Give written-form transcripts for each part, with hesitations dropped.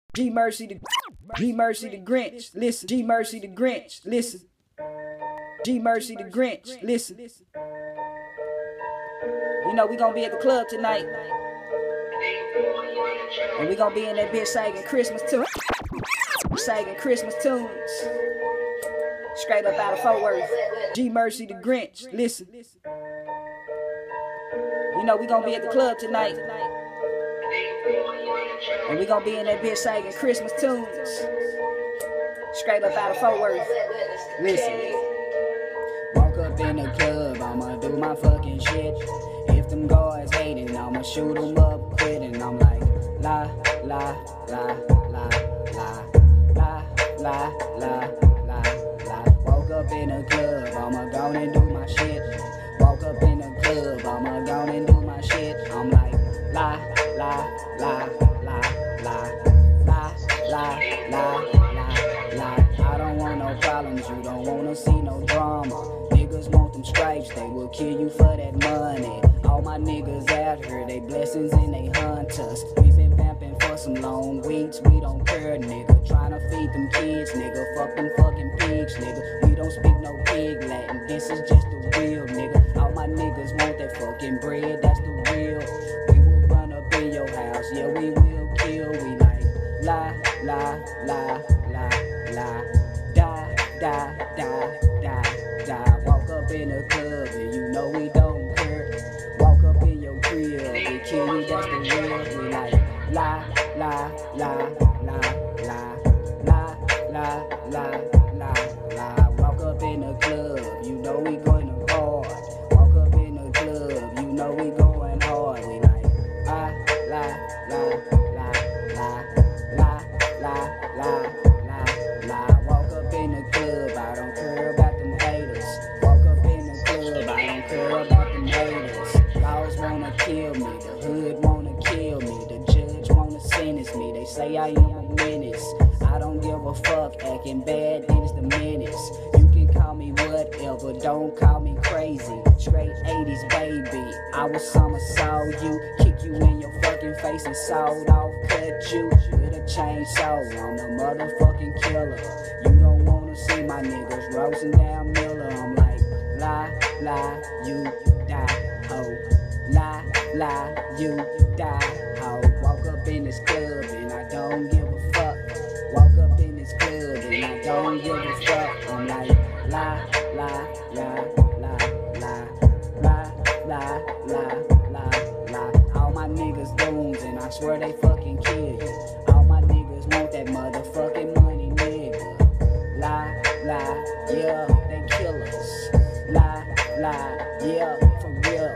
G Mercy the Grinch, listen. G Mercy the Grinch, listen. G Mercy the Grinch, listen. You know we gonna be at the club tonight, and we gonna be in that bitch singing Christmas tunes, straight up out of Fort Worth. G Mercy the Grinch, listen. You know we gonna be at the club tonight, and we gonna be in that bitch singing Christmas tunes, straight up out of Fort Worth. Listen. Walk up in the club, I'ma do my fucking shit. If them guys hating, I'ma shoot them up, quit, and I'm like, la, la, la, la, la, la, la, la, la, la. Walk up in the club, I'ma go and do my shit. Walk up in the club, I'ma go and do my shit. I'm like, la, la, la, la, la, la, la, la, la, la. I don't want no problems, you don't wanna see no drama. Niggas want them stripes, they will kill you for that money. All my niggas out here, they blessings and they hunt us. We been vamping for some long weeks, we don't care, nigga. Tryna feed them kids, nigga. Fuck them fucking pigs, nigga. We don't speak no pig Latin, this is just the real, nigga. All my niggas want that fucking bread, that's the real. We will run up in your house, yeah, we will kill. We like, la, la, la, la, la, da, da, da, da, da. Walk up in the club and you know we don't care. Walk up in your crib, we kill you, that's the real. We like, la, la, la, la, la, la, la, la, la, la. Walk up in the club, you know we going hard. Walk up in the club, you know we going hard. We like, la, la, la, la, la, la, la, la, la, la. Walk up in the club, I don't care about them haters. Walk up in the club, I don't care about them haters. Laws wanna kill me, the hood wanna kill me, the judge wanna sentence me. They say I am a menace. I don't give a fuck, acting bad, then it's the menace. You can call me whatever, don't call me crazy. Straight 80s baby, I was summer saw you, kick you in your fucking face and sawed off, cut you with a chainsaw. I'm the motherfucking killer. You don't wanna see my niggas roasting down Miller. I'm like, la, la, you die, ho. La, la, you die, ho. Walk up in this club and I don't give a fuck. Walk up in this club and I don't give a fuck. I'm like, la, la, la, la, la, la, la, la, la, la. All my niggas goons and I swear they fucking kill you. All my niggas want that motherfucking money, nigga. La, la, yeah, they kill us. La, la, yeah, for real.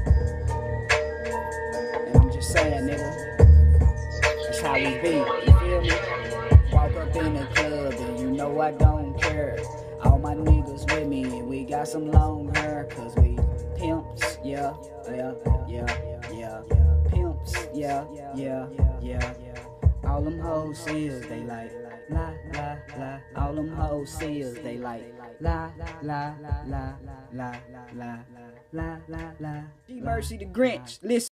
And I'm just saying, nigga, that's how we be, you feel me? Walk up in the club and you know I don't care. All my niggas with me and we got some long hair, cause we pimps, yeah, yeah, yeah, yeah, pimps, yeah, yeah, yeah. All them hoes see us, they like, la, la, la. All them hoes see us, they like, la, la, la, la, la, la, la, la, la. G Mercy the Grinch, listen.